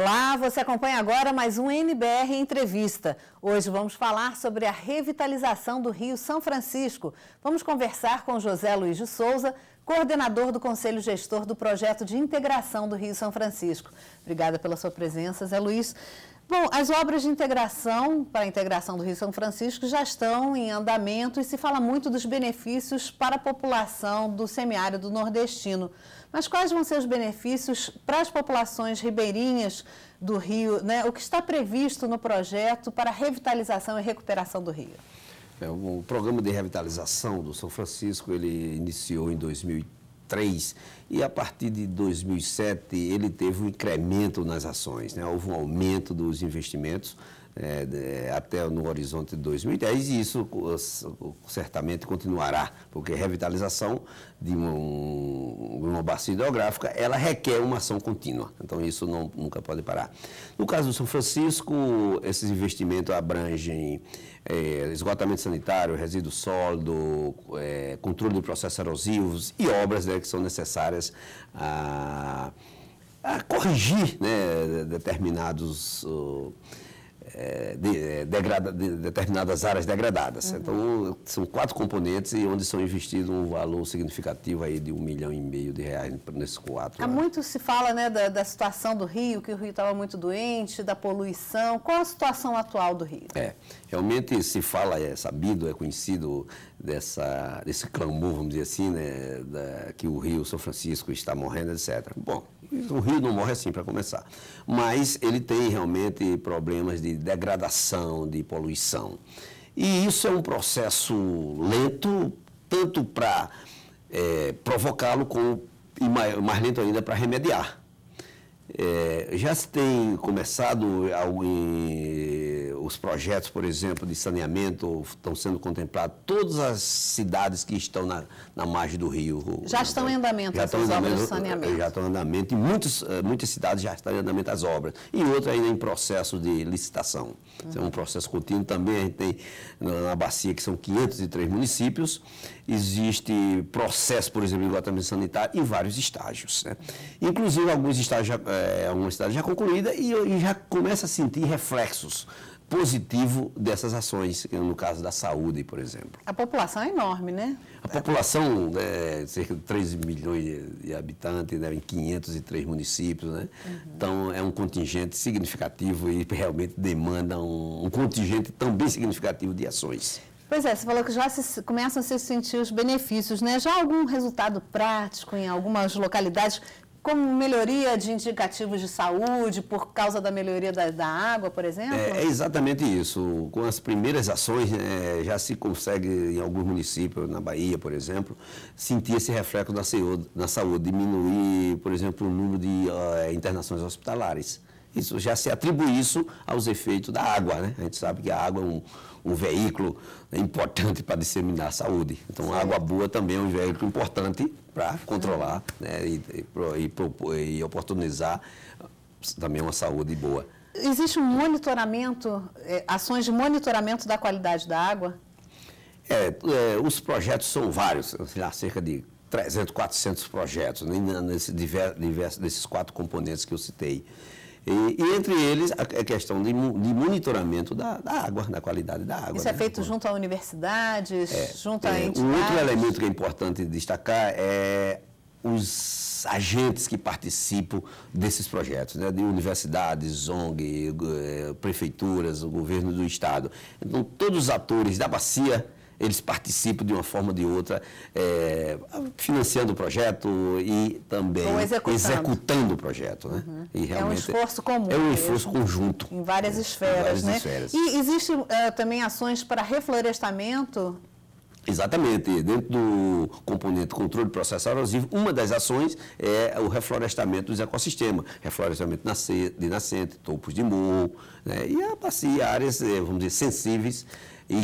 Olá, você acompanha agora mais um NBR Entrevista. Hoje vamos falar sobre a revitalização do Rio São Francisco. Vamos conversar com José Luiz de Souza, coordenador do Conselho Gestor do Projeto de Integração do Rio São Francisco. Obrigada pela sua presença, Zé Luiz. Bom, as obras de integração para a integração do Rio São Francisco já estão em andamento e se fala muito dos benefícios para a população do semiárido nordestino. Mas quais vão ser os benefícios para as populações ribeirinhas do Rio, né? O que está previsto no projeto para a revitalização e recuperação do Rio? O programa de revitalização do São Francisco, ele iniciou em 2003 e a partir de 2007 ele teve um incremento nas ações, né? Houve um aumento dos investimentos até no horizonte de 2010 e isso certamente continuará, porque a revitalização de uma bacia hidrográfica, ela requer uma ação contínua, então isso nunca pode parar. No caso do São Francisco, esses investimentos abrangem esgotamento sanitário, resíduo sólido, controle de processos erosivos e obras, né, que são necessárias a corrigir, né, determinadas áreas degradadas. Então, são 4 componentes e onde são investidos um valor significativo aí de R$1,5 milhão nesses 4 Há muito se fala, né, da situação do Rio, que o Rio estava muito doente, da poluição. Qual a situação atual do Rio? Realmente se fala, é sabido, é conhecido desse clamor, vamos dizer assim, né, que o Rio São Francisco está morrendo, etc. Bom, o Rio não morre assim, para começar, mas ele tem realmente problemas de degradação, de poluição. E isso é um processo lento, tanto para provocá-lo, como, e mais lento ainda, para remediar. Já se tem começado os projetos, por exemplo, de saneamento, estão sendo contemplados todas as cidades que estão na margem do rio. Já estão em andamento essas obras de saneamento? Já estão em andamento, e muitas cidades já estão em andamento as obras, e outras ainda em processo de licitação. Isso é um processo contínuo. Também a gente tem na bacia, que são 503 municípios, existe processo, por exemplo, de esgotamento sanitário em vários estágios, né? Inclusive, alguns estágios, algumas cidades já concluídas e já começa a sentir reflexos positivos dessas ações, no caso da saúde, por exemplo. A população é enorme, né? A população é cerca de 13 milhões de habitantes, né, em 503 municípios, né? Então, é um contingente significativo e realmente demanda um contingente também significativo de ações. Pois é, você falou que já começam a se sentir os benefícios, né? Já há algum resultado prático em algumas localidades, como melhoria de indicativos de saúde, por causa da melhoria da água, por exemplo? É exatamente isso. Com as primeiras ações, já se consegue, em alguns municípios, na Bahia, por exemplo, sentir esse reflexo na saúde, diminuir, por exemplo, o número de internações hospitalares. Isso já se atribui isso aos efeitos da água, né? A gente sabe que a água é um veículo importante para disseminar a saúde. Então, a água boa também é um veículo importante para controlar, né, e oportunizar também uma saúde boa. Existe um monitoramento, ações de monitoramento da qualidade da água? Os projetos são vários, há cerca de 300, 400 projetos, né, desses 4 componentes que eu citei. E entre eles, a questão de monitoramento da água, da qualidade da água. Isso é feito junto a universidades, junto a entidades? Um outro elemento que é importante destacar é os agentes que participam desses projetos, né, de universidades, ONG, prefeituras, o governo do estado. Então, todos os atores da bacia, eles participam de uma forma ou de outra, financiando o projeto e também executando o projeto, né? E realmente é um esforço comum. É um esforço conjunto. Em várias esferas, né? E existem também ações para reflorestamento? Exatamente. Dentro do componente controle do processo erosivo, uma das ações é o reflorestamento dos ecossistemas. Reflorestamento de nascente, topos de morro, né? E a bacia, áreas, vamos dizer, sensíveis, e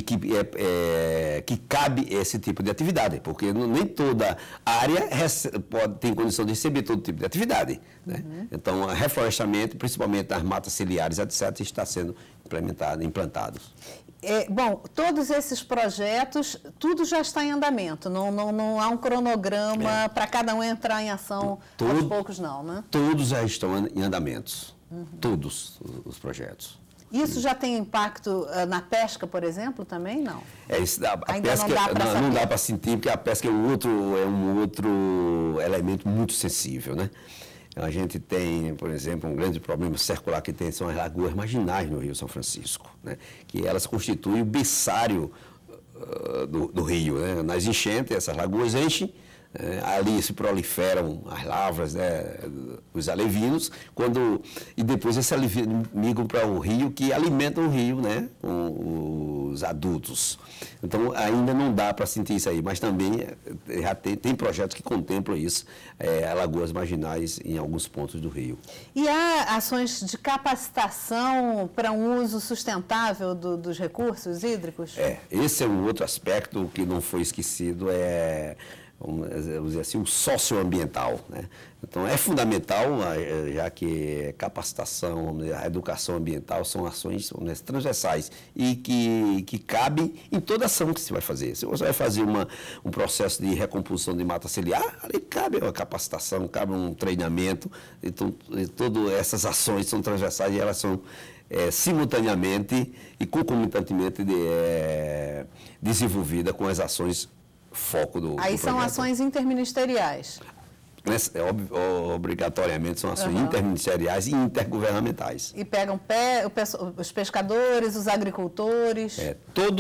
que cabe esse tipo de atividade, porque nem toda área tem condição de receber todo tipo de atividade, né? Então, o reflorestamento, principalmente nas matas ciliares, etc., está sendo implantados. Bom, todos esses projetos, tudo já está em andamento, não há um cronograma para cada um entrar em ação aos poucos, não, né? Todos já estão em andamentos. todos os projetos. Isso já tem impacto na pesca, por exemplo, também? Não? Ainda não dá para sentir, porque a pesca é um outro elemento muito sensível, né? A gente tem, por exemplo, um grande problema circular que tem são as lagoas marginais no Rio São Francisco, né? Que elas constituem o berçário do rio, né? Nas enchentes, essas lagoas enchem, ali se proliferam as lavras, né, os alevinos, e depois esses alevinos migram para o rio, que alimentam o rio, né, com os adultos. Então, ainda não dá para sentir isso aí, mas também já tem projetos que contemplam isso, lagoas marginais em alguns pontos do rio. E há ações de capacitação para um uso sustentável dos recursos hídricos? Esse é um outro aspecto que não foi esquecido, vamos dizer assim, o socioambiental, né? Então, é fundamental, já que capacitação, a educação ambiental são ações transversais e que cabem em toda ação que se vai fazer. Se você vai fazer um processo de recomposição de mata ciliar, ali cabe uma capacitação, cabe um treinamento. Então, todas essas ações são transversais e elas são simultaneamente e concomitantemente desenvolvidas com as ações foco do Aí são projeto. Ações interministeriais. Obrigatoriamente são ações interministeriais e intergovernamentais. E pegam os pescadores, os agricultores. Todo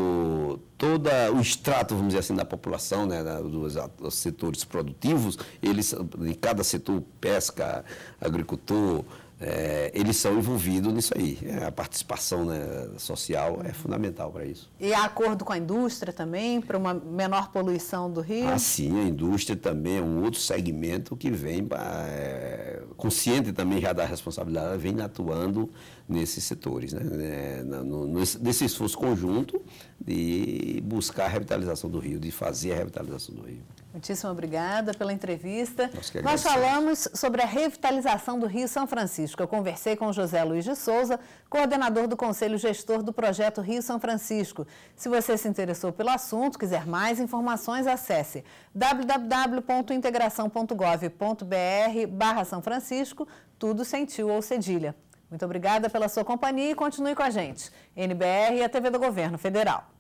o extrato, vamos dizer assim, da população, né, dos setores produtivos, em cada setor, pesca, agricultor, eles são envolvidos nisso aí. A participação, né, social é fundamental para isso. E há acordo com a indústria também, para uma menor poluição do rio? Sim, a indústria também é um outro segmento que vem, consciente também já da responsabilidade, vem atuando nesses setores, né? Nesse esforço conjunto de buscar a revitalização do rio, de fazer a revitalização do rio. Muitíssimo obrigada pela entrevista. Nós falamos sobre a revitalização do Rio São Francisco. Eu conversei com José Luiz de Souza, coordenador do Conselho Gestor do Projeto Rio São Francisco. Se você se interessou pelo assunto, quiser mais informações, acesse www.integração.gov.br/São Francisco, tudo sem tio ou cedilha. Muito obrigada pela sua companhia e continue com a gente. NBR e a TV do Governo Federal.